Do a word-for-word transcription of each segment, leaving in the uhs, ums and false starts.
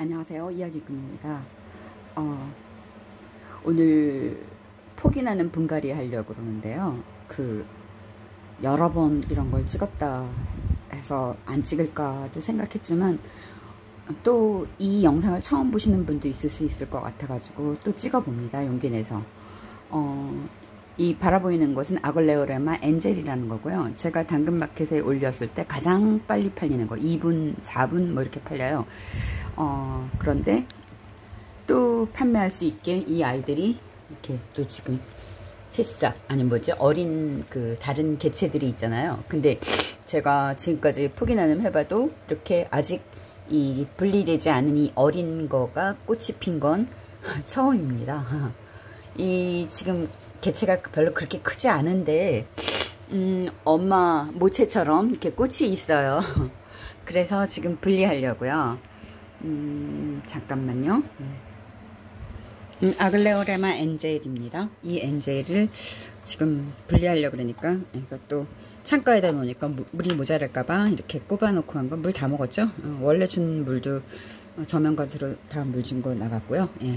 안녕하세요. 이야기꾼입니다. 어, 오늘 폭이 나는 분갈이 하려고 그러는데요. 그 여러 번 이런 걸 찍었다 해서 안 찍을까도 생각했지만 또 이 영상을 처음 보시는 분도 있을 수 있을 것 같아 가지고 또 찍어 봅니다. 용기 내서. 어, 이 바라보이는 것은 아글레오레마 엔젤이라는 거고요. 제가 당근마켓에 올렸을 때 가장 빨리 팔리는 거 이 분, 사 분 뭐 이렇게 팔려요. 어, 그런데 또 판매할 수 있게 이 아이들이 이렇게 또 지금 새싹 아니 뭐지 어린 그 다른 개체들이 있잖아요. 근데 제가 지금까지 포기나눔 해봐도 이렇게 아직 이 분리되지 않은 이 어린 거가 꽃이 핀 건 처음입니다. 이 지금 개체가 별로 그렇게 크지 않은데 음, 엄마 모체처럼 이렇게 꽃이 있어요. 그래서 지금 분리하려고요. 음, 잠깐만요. 음, 아글레오레마 엔젤입니다. 이 엔젤을 지금 분리하려고 그러니까 이것도 창가에다 놓으니까 물이 모자랄까봐 이렇게 꼽아 놓고 한 건 물 다 먹었죠. 어, 원래 준 물도 저면가스로 다 물 준 거 나갔고요. 예.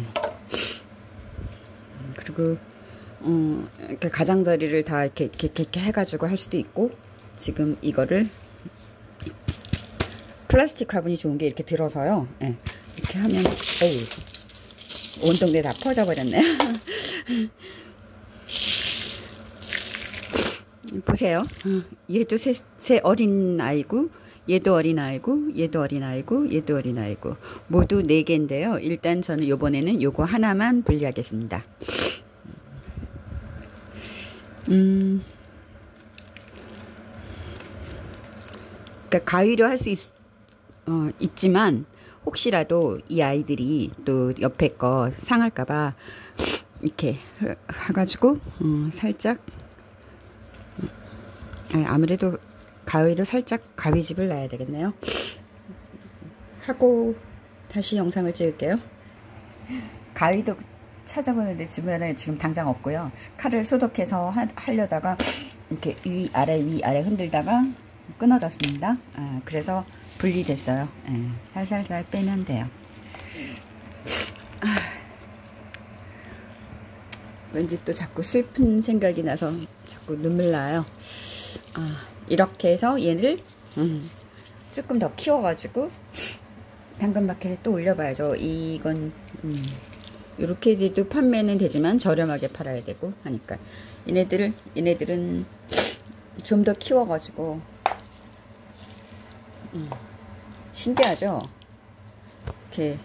그리고 어, 이렇게 가장자리를 다 이렇게, 이렇게, 이렇게 해가지고 할 수도 있고, 지금 이거를 플라스틱 화분이 좋은 게 이렇게 들어서요. 예, 이렇게 하면 어우, 온 동네 다 퍼져버렸네요. 보세요. 얘도 새, 새 어린 아이고, 얘도 어린 아이고, 얘도 어린 아이고, 얘도 어린 아이고, 모두 네 개인데요. 일단 저는 요번에는 요거 하나만 분리하겠습니다. 음, 그러니까 가위로 할 수 어, 있지만 혹시라도 이 아이들이 또 옆에 거 상할까봐 이렇게 해가지고 음, 살짝 아무래도 가위로 살짝 가위집을 놔야 되겠네요. 하고 다시 영상을 찍을게요. 가위도 찾아보는데 주변에 지금 당장 없고요. 칼을 소독해서 하, 하려다가 이렇게 위 아래 위 아래 흔들다가 끊어졌습니다. 아, 그래서 분리됐어요. 예, 살살살 빼면 돼요. 아, 왠지 또 자꾸 슬픈 생각이 나서 자꾸 눈물 나요. 아, 이렇게 해서 얘를 음, 조금 더 키워가지고 당근마켓에 또 올려봐야죠. 이건 음, 이렇게 해도 판매는 되지만 저렴하게 팔아야 되고 하니까 얘네들을 얘네들은 좀 더 키워가지고 음, 신기하죠. 이렇게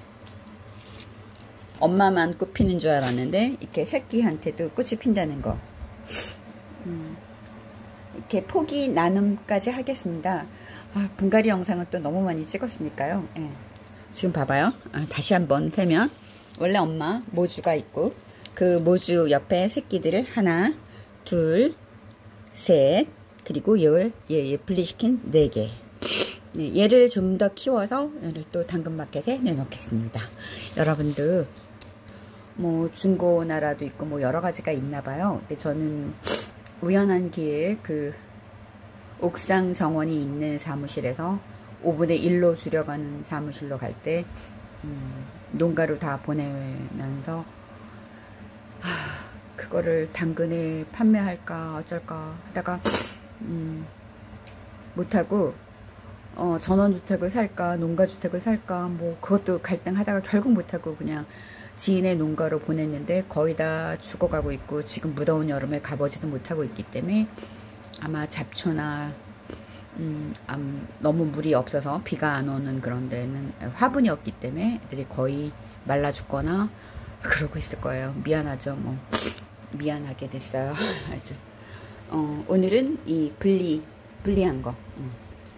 엄마만 꽃 피는 줄 알았는데 이렇게 새끼한테도 꽃이 핀다는 거. 음, 이렇게 포기 나눔까지 하겠습니다. 아, 분갈이 영상은 또 너무 많이 찍었으니까요. 예. 지금 봐봐요. 아, 다시 한번 세면 원래 엄마 모주가 있고 그 모주 옆에 새끼들을 하나, 둘, 셋, 그리고 얘, 얘, 얘 분리시킨 네 개. 네, 얘를 좀 더 키워서 얘를 또 당근마켓에 내놓겠습니다. 여러분들 뭐 중고나라도 있고 뭐 여러 가지가 있나 봐요. 근데 저는 우연한 기회에 그 옥상 정원이 있는 사무실에서 오분의 일로 줄여가는 사무실로 갈 때 음, 농가로 다 보내면서 하, 그거를 당근에 판매할까 어쩔까 하다가 음, 못하고 어, 전원주택을 살까 농가주택을 살까 뭐 그것도 갈등하다가 결국 못하고 그냥 지인의 농가로 보냈는데 거의 다 죽어가고 있고 지금 무더운 여름에 가보지도 못하고 있기 때문에 아마 잡초나 음, 음, 너무 물이 없어서 비가 안 오는 그런 데는 화분이 없기 때문에 애들이 거의 말라 죽거나 그러고 있을 거예요. 미안하죠. 뭐 미안하게 됐어요. 하여튼 어, 오늘은 이 분리 분리한 거 음.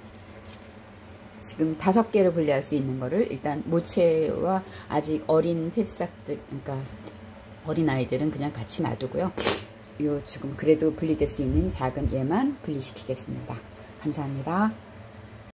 지금 다섯 개를 분리할 수 있는 거를 일단 모체와 아직 어린 새싹들 그러니까 어린 아이들은 그냥 같이 놔두고요. 요 지금 그래도 분리될 수 있는 작은 얘만 분리시키겠습니다. 감사합니다.